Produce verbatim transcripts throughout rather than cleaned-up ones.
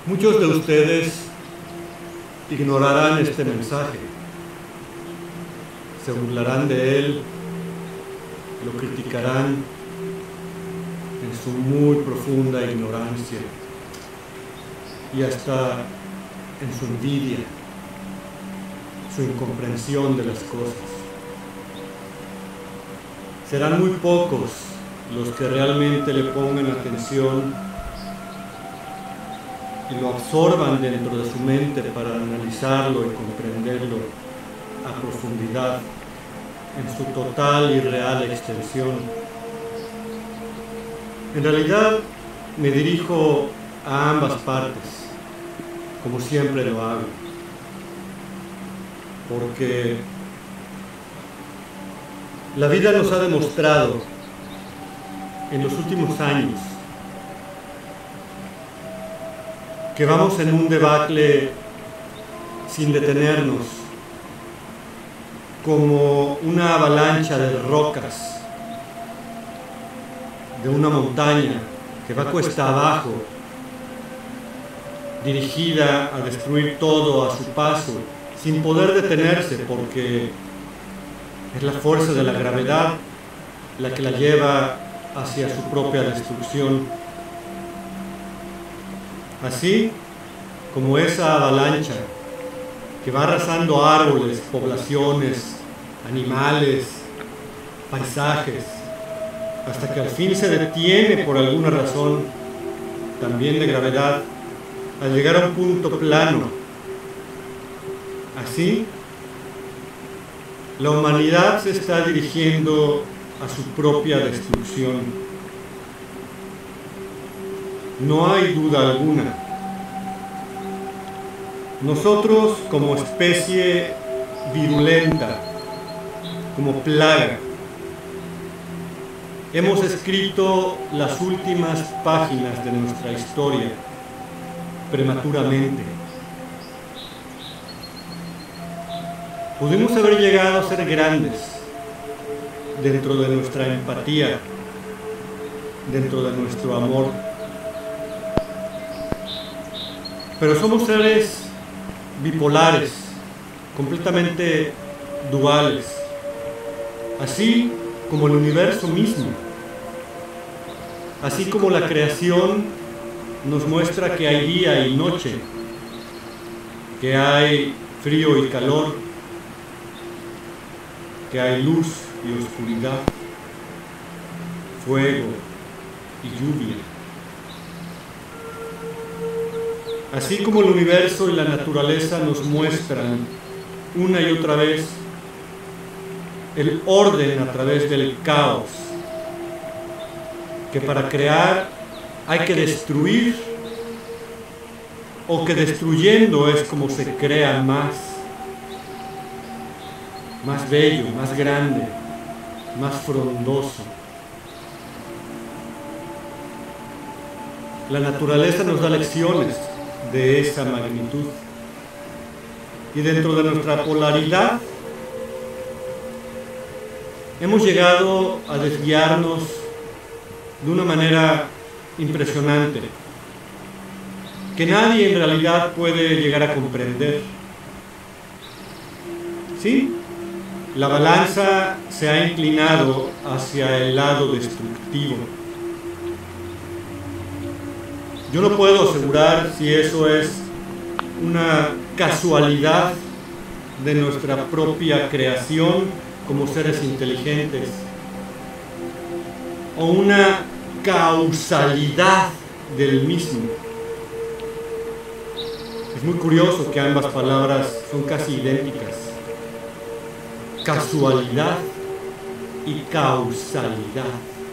Muchos de ustedes ignorarán este mensaje, se burlarán de él, lo criticarán en su muy profunda ignorancia y hasta en su envidia, su incomprensión de las cosas. Serán muy pocos los que realmente le pongan atención y lo absorban dentro de su mente para analizarlo y comprenderlo a profundidad, en su total y real extensión. En realidad, me dirijo a ambas partes, como siempre lo hago, porque la vida nos ha demostrado en los últimos años que vamos en un debacle sin detenernos, como una avalancha de rocas de una montaña que va cuesta abajo, dirigida a destruir todo a su paso, sin poder detenerse, porque es la fuerza de la gravedad la que la lleva hacia su propia destrucción. Así como esa avalancha que va arrasando árboles, poblaciones, animales, paisajes, hasta que al fin se detiene por alguna razón, también de gravedad, al llegar a un punto plano. Así, la humanidad se está dirigiendo a su propia destrucción. No hay duda alguna. Nosotros, como especie virulenta, como plaga, hemos escrito las últimas páginas de nuestra historia prematuramente. Pudimos haber llegado a ser grandes dentro de nuestra empatía, dentro de nuestro amor. Pero somos seres bipolares, completamente duales, así como el universo mismo, así como la creación nos muestra que hay día y noche, que hay frío y calor, que hay luz y oscuridad, fuego y lluvia. Así como el universo y la naturaleza nos muestran una y otra vez el orden a través del caos, que para crear hay que destruir, o que destruyendo es como se crea más, más bello, más grande, más frondoso. La naturaleza nos da lecciones de esa magnitud, y dentro de nuestra polaridad hemos llegado a desviarnos de una manera impresionante, que nadie en realidad puede llegar a comprender. Sí, la balanza se ha inclinado hacia el lado destructivo. Yo no puedo asegurar si eso es una casualidad de nuestra propia creación como seres inteligentes, o una causalidad del mismo. Es muy curioso que ambas palabras son casi idénticas: casualidad y causalidad.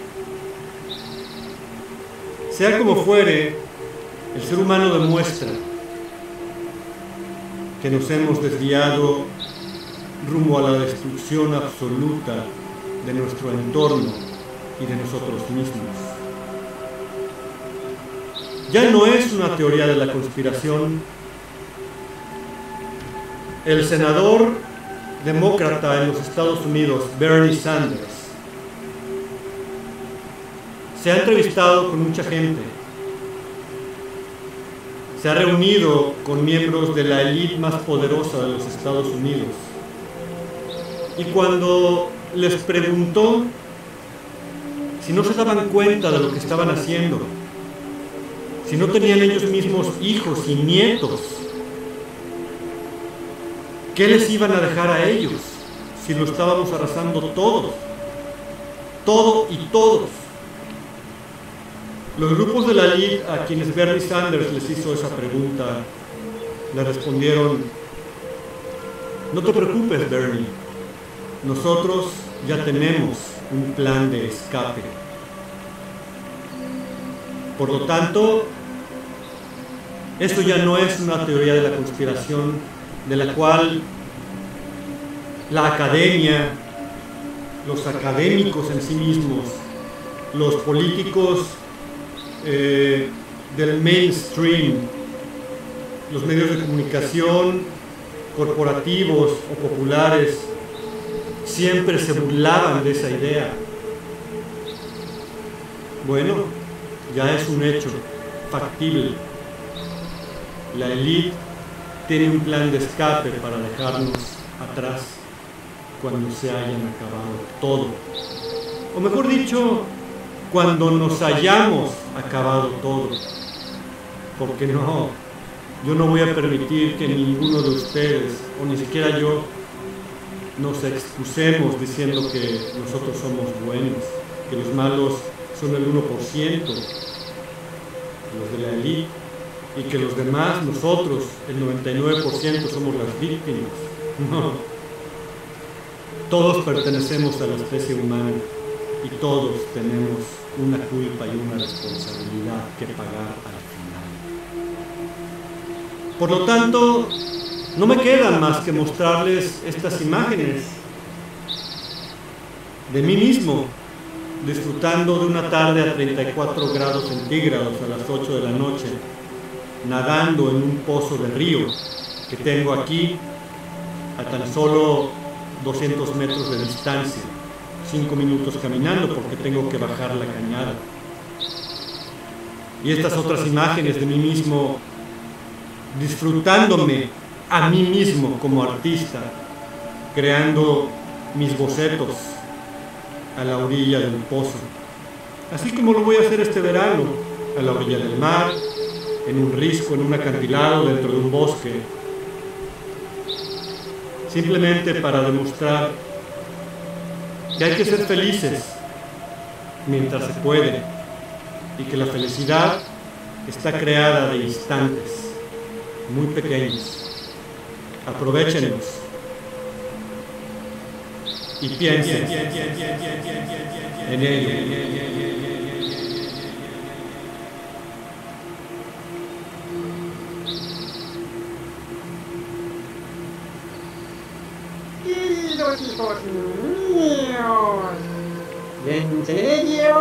Sea como fuere, el ser humano demuestra que nos hemos desviado rumbo a la destrucción absoluta de nuestro entorno y de nosotros mismos. Ya no es una teoría de la conspiración. El senador demócrata en los Estados Unidos, Bernie Sanders, se ha entrevistado con mucha gente. Se se ha reunido con miembros de la élite más poderosa de los Estados Unidos. Y cuando les preguntó si no se daban cuenta de lo que estaban haciendo, si no tenían ellos mismos hijos y nietos, ¿qué les iban a dejar a ellos si lo estábamos arrasando todos? Todo y todos. Los grupos de la élite a quienes Bernie Sanders les hizo esa pregunta, le respondieron: no te preocupes, Bernie, nosotros ya tenemos un plan de escape. Por lo tanto, esto ya no es una teoría de la conspiración de la cual la academia, los académicos en sí mismos, los políticos eh, del mainstream, los medios de comunicación corporativos o populares siempre se burlaban de esa idea. Bueno, ya es un hecho factible. La élite tiene un plan de escape para dejarnos atrás cuando se hayan acabado todo. O mejor dicho, cuando nos hayamos acabado todo. Porque no, yo no voy a permitir que ninguno de ustedes, o ni siquiera yo, nos excusemos diciendo que nosotros somos buenos, que los malos son el uno por ciento, los de la élite, y que los demás, nosotros, el noventa y nueve por ciento, somos las víctimas. No. Todos pertenecemos a la especie humana y todos tenemos una culpa y una responsabilidad que pagar al final. Por lo tanto, no me queda más que mostrarles estas imágenes de mí mismo, disfrutando de una tarde a treinta y cuatro grados centígrados a las ocho de la noche, nadando en un pozo de río que tengo aquí a tan solo doscientos metros de distancia, cinco minutos caminando porque tengo que bajar la cañada. Y estas otras imágenes de mí mismo disfrutándome a mí mismo como artista, creando mis bocetos a la orilla del pozo, así como lo voy a hacer este verano, a la orilla del mar, en un risco, en un acantilado, dentro de un bosque, simplemente para demostrar que hay que ser felices mientras se puede y que la felicidad está creada de instantes muy pequeños. Aprovéchenlos y piensen en ello. Queridos hijos míos, ¿en serio?